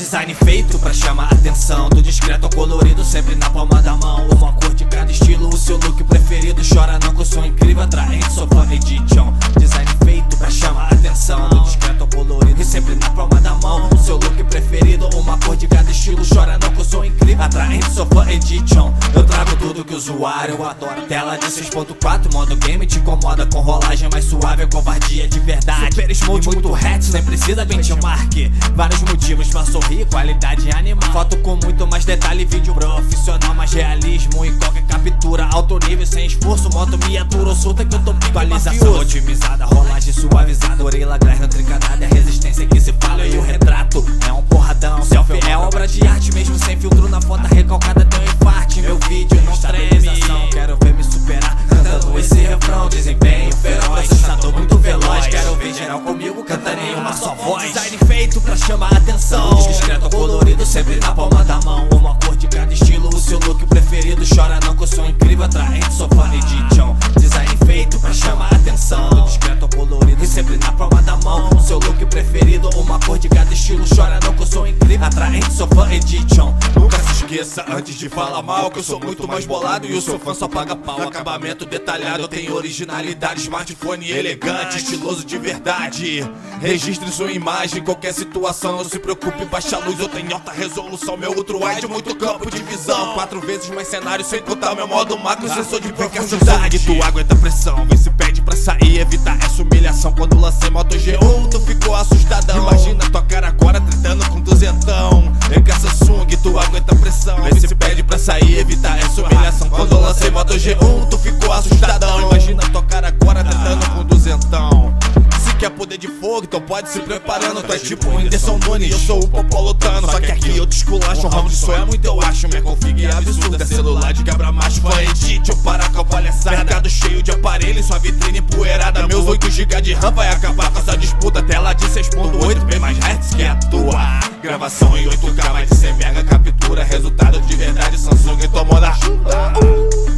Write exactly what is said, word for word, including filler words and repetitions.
Design feito pra chamar a atenção, do discreto ao colorido, sempre na palma da mão. Uma cor de cada estilo, o seu look preferido. Chora não que eu sou incrível, atraente, sou fã edition. Design feito pra chamar a atenção, do discreto ao colorido e sempre na palma da mão. O seu look preferido, uma cor de cada estilo. Chora não que eu sou incrível, atraente, sou fã edition. Eu trago tudo que o usuário adora. Tela de seis ponto quatro, modo game te incomoda. Com rolagem mais suave, é covardia de verdade. Super smooth, muito hatch, nem precisa benchmark. Vários motivos pra sorrir, qualidade animal. Foto com muito mais detalhe, vídeo profissional, mais realismo em qualquer captura. Alto nível, sem esforço, moto miniatura ou solta que eu tô pique. Atualização otimizada, rolagem suavizada. Orelha glass não trinca nada, é a resistência que se fala. E o retrato é um porradão. Selfie é obra de arte, mesmo sem filtro na foto recalcada tem um infarte. Meu vídeo não treme, quero ver me superar cantando esse refrão. Desempenho feroz, processador muito veloz. Quero ver geral comigo, cantando em uma só voz. Design feito pra chamar a atenção, discreto colorido, sempre na palma da mão. Uma cor de cada estilo, o seu look preferido. Chora não que eu sou incrível, atraente, sou fã edition. Design feito pra chamar a atenção, discreto colorido e sempre na palma da mão. O seu look preferido, uma cor de cada estilo. Chora não que eu sou incrível, atraente, sou fã edition. Nunca se esqueça antes de falar mal que eu sou muito mais bolado e o seu fã só paga pau. Acabamento detalhado, eu tenho originalidade. Smartphone elegante, estiloso de verdade. Registre sua imagem em qualquer situação. Não se preocupe, baixa luz, eu tenho alta resolução. Meu outro wide, muito campo de visão. Quatro vezes mais cenário, sem contar meu modo macro. Sensor de profundidade, tu aguenta pressão. Vê se pede pra sair, evitar essa humilhação. Quando lancei Moto G um, tu ficou assustadão. Imagina tua cara agora tretando com duzentão. É que essa Samsung, tu aguenta pressão. Vê se pede pra sair, evitar essa humilhação. Quando lancei Moto G um, tu ficou assustadão. Imagina tua cara agora tretando com duzentão. Se quer poder de fogo, então pode se preparando. Tu é tipo o Whindersson Nunes, eu sou o Popolotano. Só que aqui eu te esculacho, um round de sonho é muito eu acho. Minha config é absurda, celular de quebra macho. Fã edit, eu parar com a palhaçada. Mercado cheio de aparelhos, sua vitrine empoeirada. Meus oito gigas de RAM vai acabar com essa disputa. Tela de seis ponto oito, bem mais hertz que a tua. Gravação em oito K, mais de cem mega captura. Resultado de verdade, Samsung tomou na chuva.